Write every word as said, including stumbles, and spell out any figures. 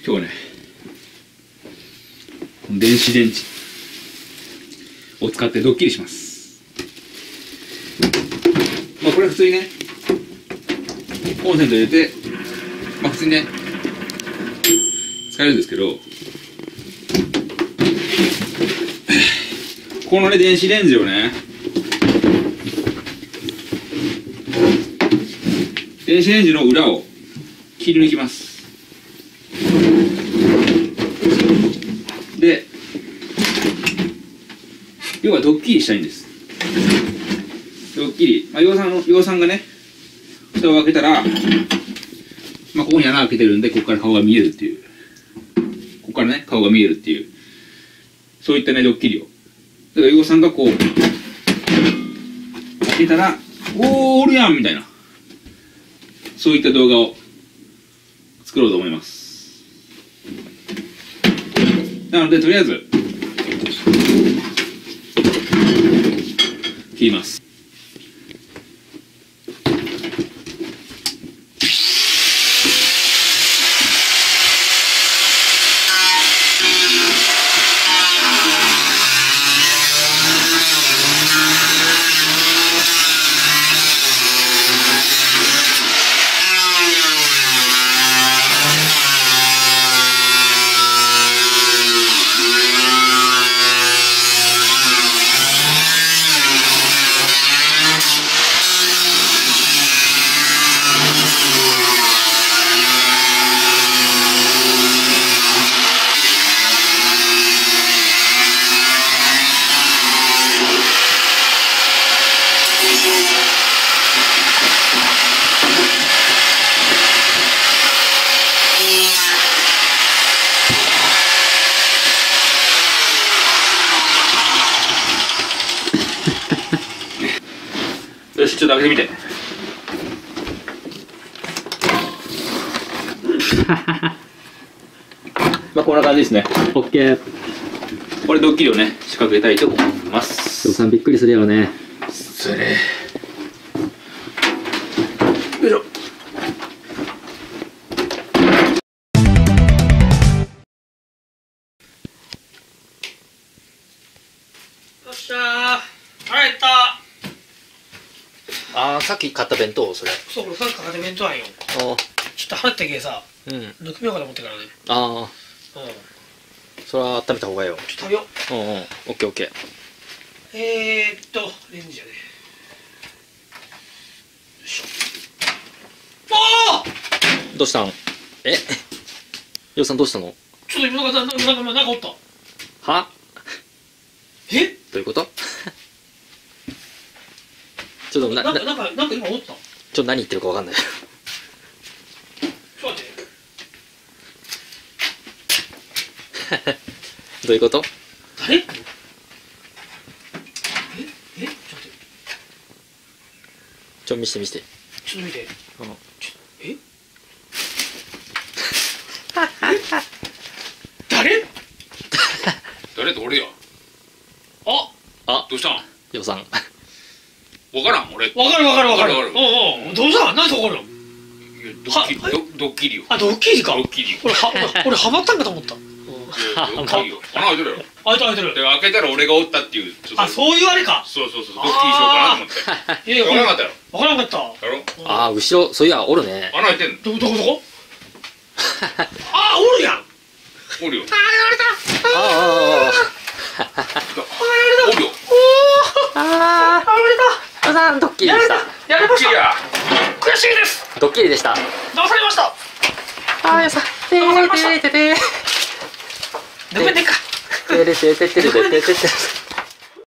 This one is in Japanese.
今日はね、電子レンジを使ってドッキリします。まあこれ普通にね、コンセント入れて、まあ普通にね、使えるんですけど、このね、電子レンジをね、電子レンジの裏を切り抜きます。で、要はドッキリしたいんです。ドッキリ、まあ、養蚕の養蚕がね、蓋を開けたら、まあ、ここに穴開けてるんで、ここから顔が見えるっていう、ここからね、顔が見えるっていう、そういったね、ドッキリを。だから養蚕がこう、開けたら、おー、おるやんみたいな、そういった動画を作ろうと思います。なので、とりあえず、切ります。よし、ちょっと開けてみて。まあこんな感じですね。 オッケー。 これドッキリをね、仕掛けたいと思います。 養蚕びっくりするよね。 それ。よいしょ。よっしゃー、腹減った。 ああ、さっき買った弁当それ。 そう、これさっきかけて弁当なんよ。 あちょっと腹ってけさ、 うん。 抜きみようかと思ってからね。 ああ、 うん。 それは温めた方がいいよ。 ちょっと食べよう。 うんうん。オッケーオッケー。 えーっと、レンジやね。よいしょ。おー！ どうしたん？え？ようさんどうしたの？ ちょっと今なんか、なんか、なんか、なんかおった。 は？ え？ どういうこと？ちょっとな、な、 なんか、なんか、なんか今おった。 ちょっと何言ってるかわかんない。 ちょっと待って。 どういうこと？ 誰？え？え？ちょっと待って。 ちょ見して見して。 ちょっと見て。 うん。 ちょえ？誰？ 誰と俺や。 あ、 あ、 どうしたん？ ようさん。 わからん、俺。 わかるわかるわかる。 わかるわかるおうおう、どうしたん？なんでわかるの？ ドッキリ、 はドドッキリよ。 あ、ドッキリか。 ドッキリよ。 俺は、俺ハマったんかと思った。 ドッキリよ。穴開いてるやろ。 開いてる開いてる。 で、開けたら俺がおったっていう。 あ、そういうあれか。 そうそうそう、ドッキリしようかなと思って。 いやいや、 わからなかったやろ。 わからなかった。 やろ？ ああ、後ろ、そういや、おるね。 穴開いてんの。 どこどこどこ？あ、おるやん。 おるよ。 あ、やられた。 ああ、 おるよ。 ああ、ああ、 やられた。 ようさん、ドッキリでした。 やられました。 ドッキリや。 悔しいです。 ドッキリでした。 騙されました。 ああ、ようさん。てーてーてーてー。 でもねか。 てれてててれてててて。